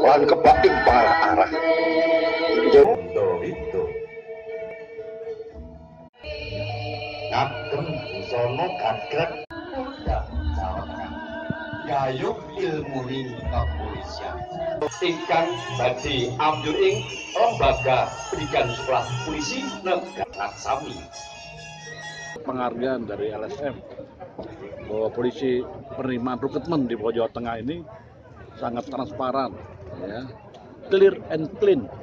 lan kebak ing arah-arah. Itu. Ngagem busana gagrek Polda Jawa Tengah. Gayuh ilmu kepolisian. Ingkang badhe ambyur ing lembaga pendidikan sekolah polisi negara sami. Penghargaan dari LSM bahwa polisi penerimaan rekrutmen di Jawa Tengah ini sangat transparan, ya, clear and clean.